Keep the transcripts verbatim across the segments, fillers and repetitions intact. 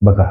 बघा,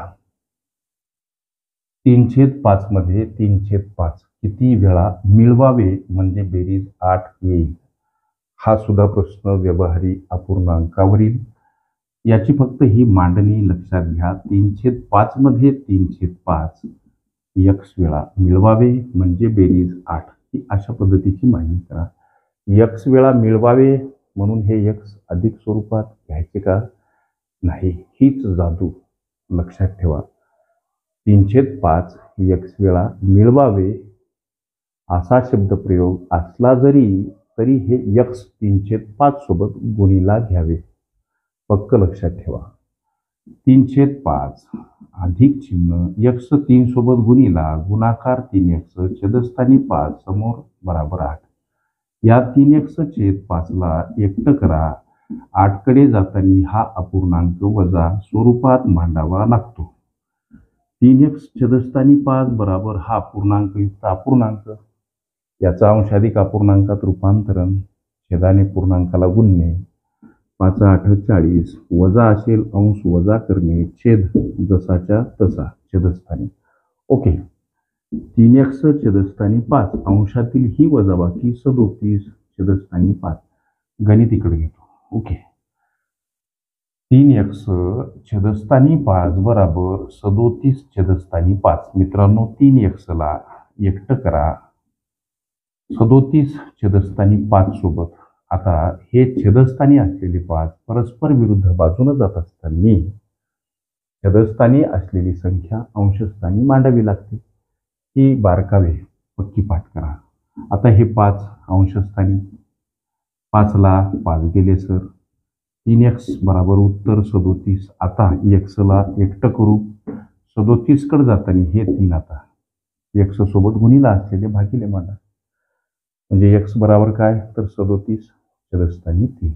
तीन छेद पाच मध्ये तीन छेद पाच किती वेळा मिळवावे म्हणजे बेरीज आठ येईल? हा सुद्धा प्रश्न व्यवहारी अपूर्णांकावरील. याची फक्त ही मांडणी लक्षात घ्या. तीन छेद पाच मध्ये तीन छेद पाच यक्स वेळा मिळवावे म्हणजे बेरीज आठ, ही अशा पद्धतीची मांडणी करा. यक्स वेळा मिळवावे म्हणून हे यक्स अधिक स्वरूपात घ्यायचे का? नाही, हीच जादू लक्षात ठेवा. तीन छेद पाच यक्स वेळा मिळवावे असा शब्दप्रयोग असला जरी तरी हे यक्स तीन छेद पाच सोबत गुणीला घ्यावे. पक्क लक्षात ठेवा. तीन छेद पाच अधिक चिन्ह यक्स तीन सोबत गुणीला गुणाकार तीन यक्स छेदस्थानी पाच समोर बराबर आठ. या तीन यक्स छेद पाचला एकटं करा. आठ कडे जाताना हा अपूर्णांक वजा स्वरूपात मांडावा लागतो. तीन एक्स छेदस्थानी पाच बराबर हा अपूर्णांक युक्त अपूर्णांक. याचा अंशाधिक अपूर्णांकात रूपांतरण, छेदाने पूर्णांकाला गुणणे. पाच आठ चाळीस वजा असेल अंश वजा करणे, छेद जसाच्या तसा छेदस्थानी. ओके, तीन एक्स छेदस्थानी पाच अंशातील ही वजाबाकी सदोतीस छेदस्थानी पाच. गणित इकडे घेतो. ओके, तीन एक्स छेदस्थानी पाच बराबर सदोतीस छेदस्थानी पाच. मित्रांनो, तीन एक्सला एकटं करा सदोतीस छेदस्थानी पाच सोबत. आता हे छेदस्थानी असलेली पाच परस्पर विरुद्ध बाजूने जात असताना छेदस्थानी असलेली संख्या अंशस्थानी मांडावी लागते. ही बारकावे पक्की पाठ करा. आता हे पाच अंशस्थानी, पाचला पाच गेले सर. तीन एक्स बराबर उत्तर सदोतीस. आता एक्सला एकटं करू. सदोतीस कडे जाताना हे तीन आता एक्स सोबत गुणीला असलेले भागिले मांडा. म्हणजे एक्स बराबर काय तर सदोतीस छेदस्थानी तीन.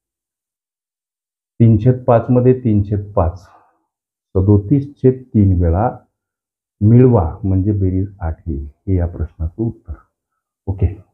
तीन छेद पाच मध्ये तीन छेद पाच सदोतीस छेद तीन वेळा मिळवा म्हणजे बेरीज आठ येईल. हे या प्रश्नाचं उत्तर. ओके.